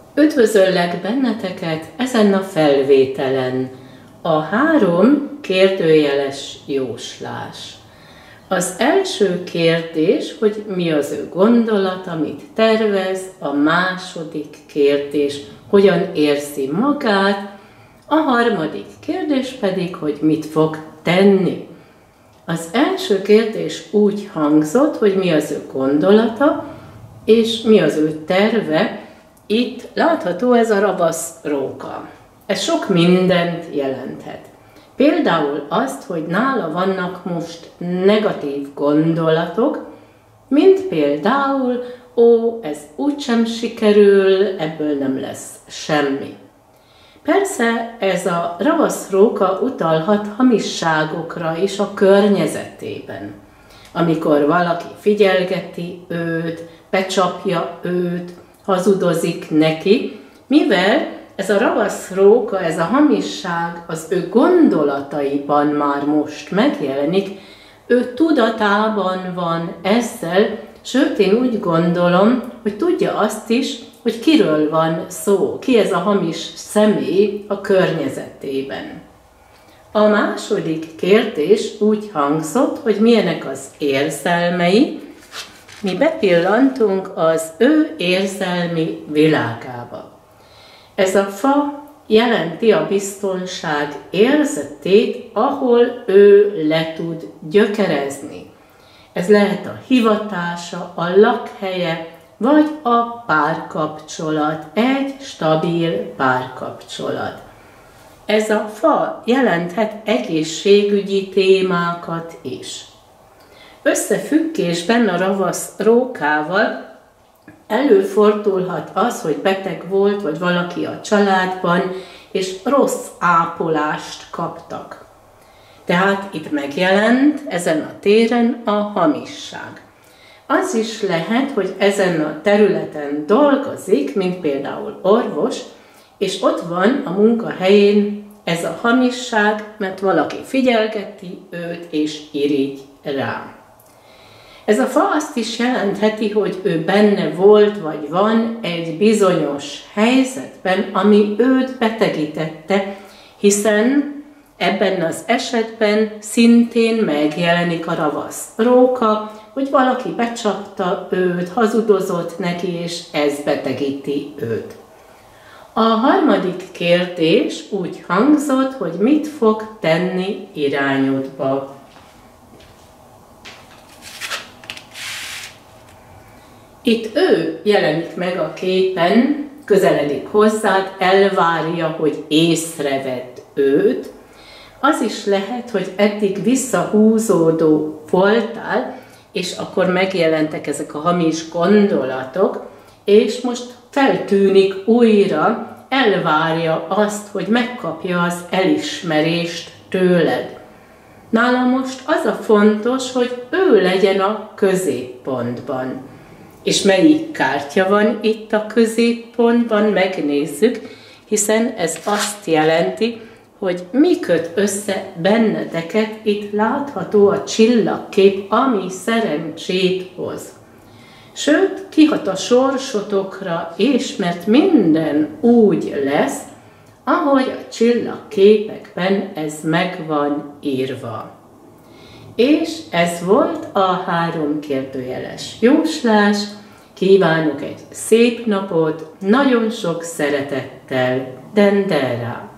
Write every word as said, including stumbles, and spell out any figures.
Üdvözöllek benneteket ezen a felvételen. A három kérdőjeles jóslás. Az első kérdés, hogy mi az ő gondolat, amit tervez, a második kérdés, hogyan érzi magát, a harmadik kérdés pedig, hogy mit fog tenni. Az első kérdés úgy hangzott, hogy mi az ő gondolata, és mi az ő terve. Itt látható ez a ravasz róka. Ez sok mindent jelenthet. Például azt, hogy nála vannak most negatív gondolatok, mint például, ó, ez úgysem sikerül, ebből nem lesz semmi. Persze ez a ravasz róka utalhat hamisságokra is a környezetében. Amikor valaki figyelgeti őt, becsapja őt, hazudozik neki, mivel ez a ravasz róka, ez a hamisság az ő gondolataiban már most megjelenik, ő tudatában van ezzel, sőt én úgy gondolom, hogy tudja azt is, hogy kiről van szó, ki ez a hamis személy a környezetében. A második kérdés úgy hangzott, hogy milyenek az érzelmei. Mi bepillantunk az ő érzelmi világába. Ez a fa jelenti a biztonság érzetét, ahol ő le tud gyökerezni. Ez lehet a hivatása, a lakhelye, vagy a párkapcsolat, egy stabil párkapcsolat. Ez a fa jelenthet egészségügyi témákat is. Összefüggésben a ravasz rókával előfordulhat az, hogy beteg volt, vagy valaki a családban, és rossz ápolást kaptak. Tehát itt megjelent ezen a téren a hamisság. Az is lehet, hogy ezen a területen dolgozik, mint például orvos, és ott van a munkahelyén ez a hamisság, mert valaki figyelgeti őt és irigy rá. Ez a fa azt is jelentheti, hogy ő benne volt, vagy van egy bizonyos helyzetben, ami őt betegítette, hiszen ebben az esetben szintén megjelenik a ravasz róka, hogy valaki becsapta őt, hazudozott neki, és ez betegíti őt. A harmadik kérdés úgy hangzott, hogy mit fog tenni irányodba. Itt ő jelenik meg a képen, közeledik hozzád, elvárja, hogy észrevedd őt. Az is lehet, hogy eddig visszahúzódó voltál, és akkor megjelentek ezek a hamis gondolatok, és most feltűnik újra, elvárja azt, hogy megkapja az elismerést tőled. Nála most az a fontos, hogy ő legyen a középpontban. És melyik kártya van itt a középpontban, megnézzük, hiszen ez azt jelenti, hogy mi köt össze benneteket, itt látható a csillagkép, ami szerencsét hoz. Sőt, kihat a sorsotokra, és mert minden úgy lesz, ahogy a csillagképekben ez meg van írva. És ez volt a három kérdőjeles jóslás. Kívánok egy szép napot, nagyon sok szeretettel, Dendera!